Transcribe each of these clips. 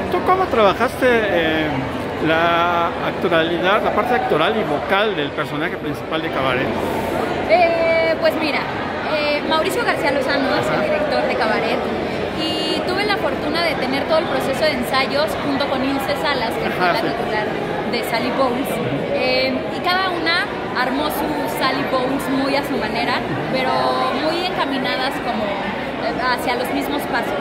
¿Tú cómo trabajaste la actoralidad, la parte actoral y vocal del personaje principal de Cabaret? Pues mira, Mauricio García Lozano es el director de Cabaret y tuve la fortuna de tener todo el proceso de ensayos junto con Ilse Salas, que fue la titular de Sally Bones, y cada una armó su Sally Bones muy a su manera, pero muy encaminadas como hacia los mismos pasos.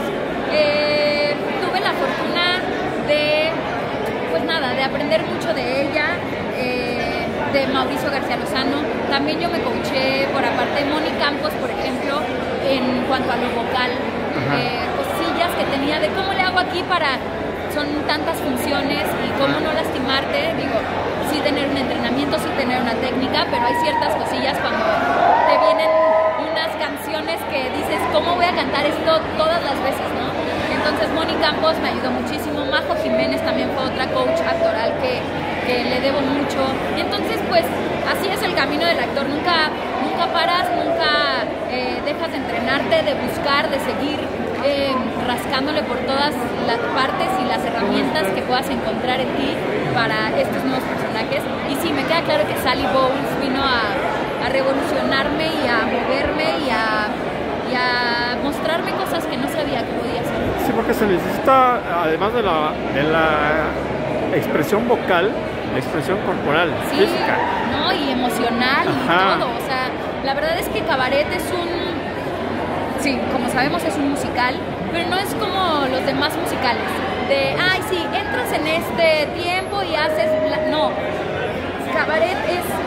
Tuve la fortuna de, pues nada, de aprender mucho de ella, de Mauricio García Lozano. También yo me coaché por aparte de Moni Campos, por ejemplo, en cuanto a lo vocal, cosillas que tenía de cómo le hago aquí para, son tantas funciones y cómo no lastimarte. Digo, sí tener un entrenamiento, sí tener una técnica, pero hay ciertas cosillas cuando te vienen unas canciones que dices, ¿cómo voy a cantar esto todas las veces, no? Entonces Moni Campos me ayudó muchísimo, Majo Jiménez también fue otra coach actoral que le debo mucho. Y entonces pues así es el camino del actor, nunca paras, nunca dejas de entrenarte, de buscar, de seguir rascándole por todas las partes y las herramientas que puedas encontrar en ti para estos nuevos personajes. Y sí, me queda claro que Sally Bones vino a revolucionarme y a moverme y a mostrarme cosas que no sabía que podía hacer. Sí, porque se necesita, además de la expresión vocal, la expresión corporal, sí, física. No, y emocional y todo. O sea, la verdad es que Cabaret es sí, como sabemos es un musical, pero no es como los demás musicales. De, ay, sí, entras en este tiempo y haces... No, Cabaret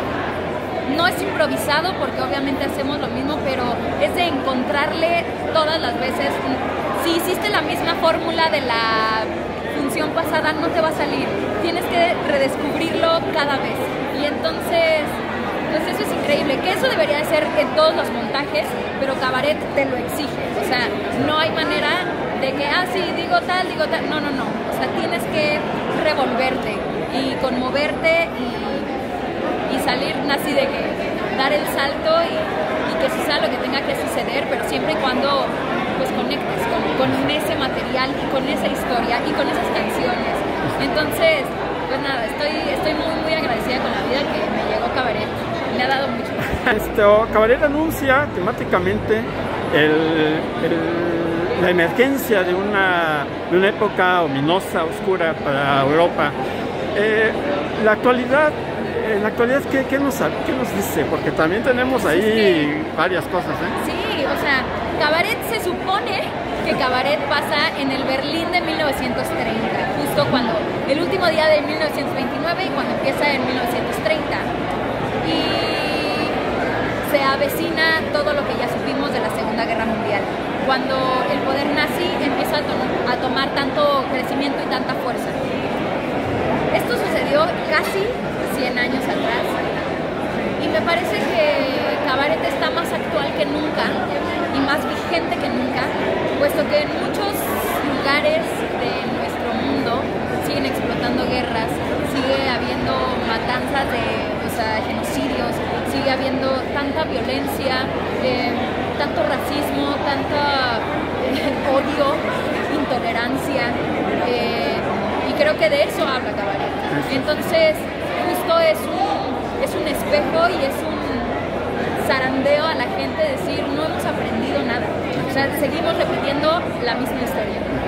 no es improvisado porque obviamente hacemos lo mismo, pero es de encontrarle todas las veces. Si hiciste la misma fórmula de la función pasada, no te va a salir. Tienes que redescubrirlo cada vez. Y entonces, pues eso es increíble. Que eso debería de ser en todos los montajes, pero Cabaret te lo exige. O sea, no hay manera de que, sí, digo tal. No. O sea, tienes que revolverte y conmoverte y salir así de que dar el salto y que suceda lo que tenga que suceder, pero siempre y cuando pues conectes con ese material y con esa historia y con esas canciones. Entonces, pues nada, estoy muy agradecida con la vida que me llegó Cabaret. Me ha dado mucho. Cabaret anuncia temáticamente la emergencia de una época ominosa, oscura para Europa. La actualidad, ¿qué nos dice? Porque también tenemos ahí varias cosas, Sí, o sea, Cabaret se supone que Cabaret pasa en el Berlín de 1930, justo cuando el último día de 1929 y cuando empieza en 1930. Y se avecina todo lo que ya supimos de la Segunda Guerra Mundial, cuando el poder nazi empieza a tomar tanto crecimiento y tanta fuerza. Esto sucedió casi 100 años atrás y me parece que Cabaret está más actual que nunca y más vigente que nunca, puesto que en muchos lugares de nuestro mundo siguen explotando guerras, sigue habiendo matanzas genocidios, sigue habiendo tanta violencia, tanto racismo, tanta odio, intolerancia, y creo que de eso habla Cabaret. Entonces justo es un espejo y es un zarandeo a la gente, decir no hemos aprendido nada, o sea, seguimos repitiendo la misma historia.